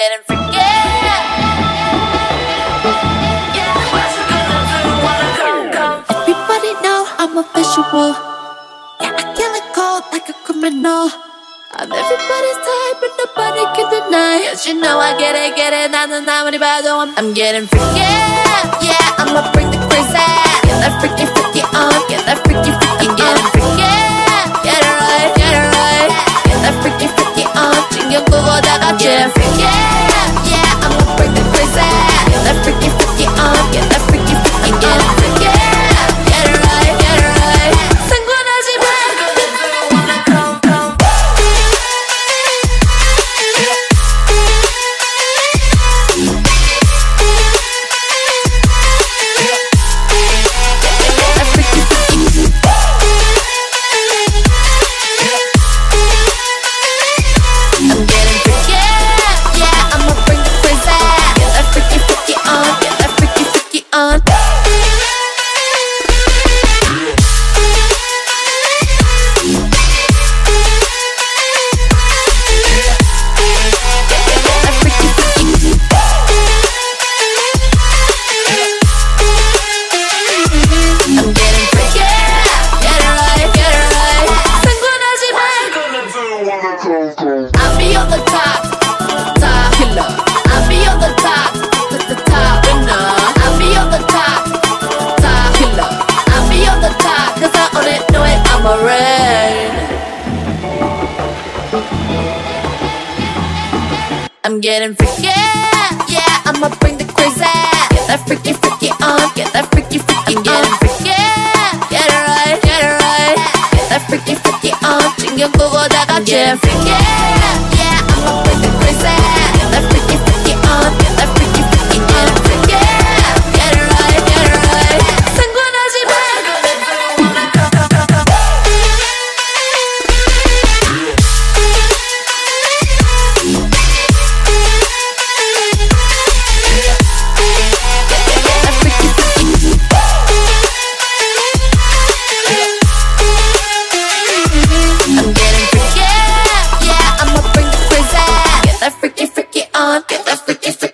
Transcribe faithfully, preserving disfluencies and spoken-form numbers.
getting freaky. Yeah, what you gonna do? Wanna come, come? Everybody know I'm a visual. Yeah, I kill it cold like a criminal. I'm everybody's type, but nobody can deny. Yes, you know I get it, get it. 나는 아무리 봐도 I'm, I'm getting freaky. Yeah, I'ma bring the crazy. Get that freaky, freaky on. Get that freaky, freaky on. I'm getting freaky. Get it right, get it right. Get that freaky, freaky on. 신경 끄고 다 같이 getting freaky. Yeah, I'ma bring the crazy. Get that freaky, freaky on. Get that freaky, freaky on. I'm getting freaky. Get it right, get it right. 상관하지 마. Wanna come, come. I'll be on the top, top killer. I'll be on the top, the, the top winner. I'll be on the top, top killer. I'll be on the top, cause I own it, know it, I'm a rain. I'm getting freaky, yeah, I'ma bring the crazy. Get that freaky, freaky on, get that freaky, freaky on. I'm getting freaky, get it right, get it right. Get that freaky, freaky on, 신경 끄고 다 같이 getting freaky. Yeah, I'ma bring the crazy. Get that freaky, freaky on, get that freaky, freaky on. I'm getting freaky, get it right, get it right. 상관하지 마. That freaky, freaky on, get that freaky, freaky.